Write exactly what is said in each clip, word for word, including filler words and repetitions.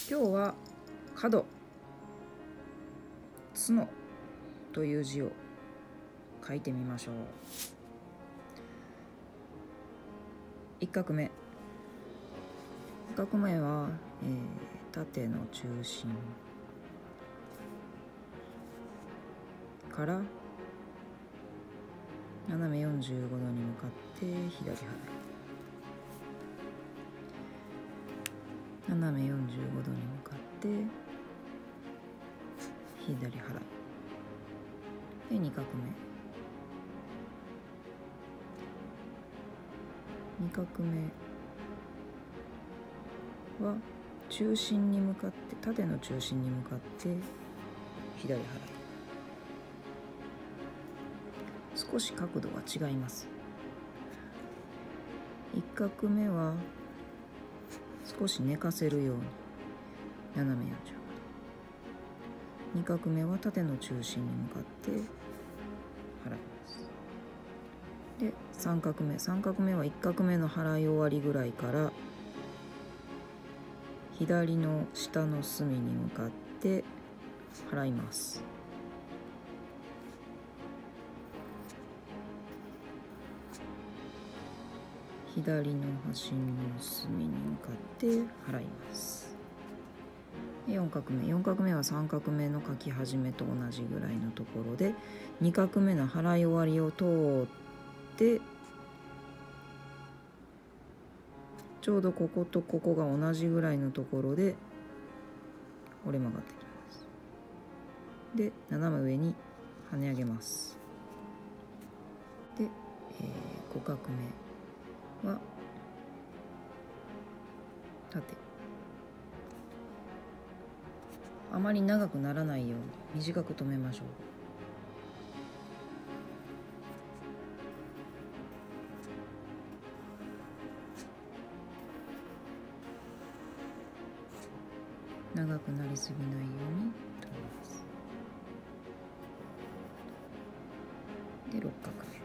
今日は角、角という字を書いてみましょう。一画目。一画目は、えー、縦の中心から斜めよんじゅうごどに向かって左払い。斜めよんじゅうごどに向かって左払いでに画目。に画目は中心に向かって縦の中心に向かって左払い。少し角度は違います。いっ画目は少し寝かせるように斜めよんじゅうごど。に画目は縦の中心に向かって払います。でさん画目。さん画目はいっ画目の払い終わりぐらいから左の下の隅に向かって払います。左の端の隅に向かって払います。よん画目。よん画目はさん画目の書き始めと同じぐらいのところでに画目の払い終わりを通ってちょうどこことここが同じぐらいのところで折れ曲がってきます。で斜め上に跳ね上げます。で、えー、ご画目は縦。あまり長くならないように短く止めましょう。長くなりすぎないように止めます。でろっ画目。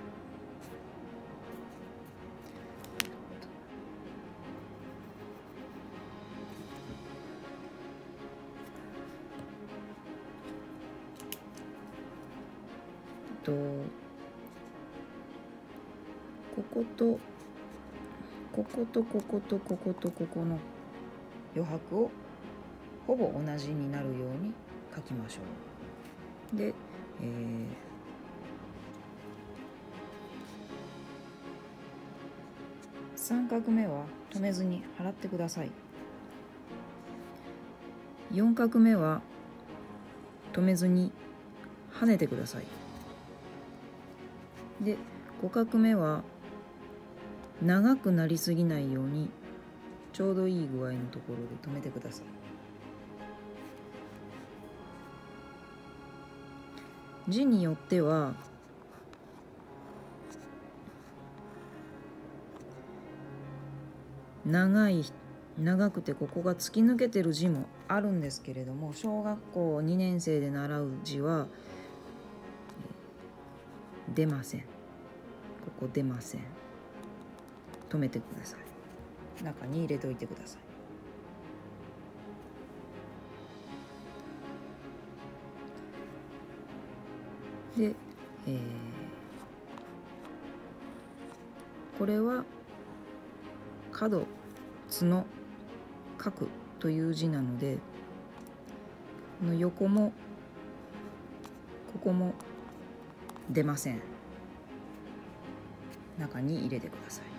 とこことこことこことこことここの余白をほぼ同じになるように書きましょう。で、えー、さん画目は止めずに払ってください。よん画目は止めずに跳ねてください。でご画目は長くなりすぎないようにちょうどいい具合のところで止めてください。字によっては長い長くてここが突き抜けてる字もあるんですけれども、小学校にねん生で習う字は出ません。ここ出ません。止めてください。中に入れといてください。で、えー、これは角、角、角という字なので、この横もここも出ません。中に入れてください。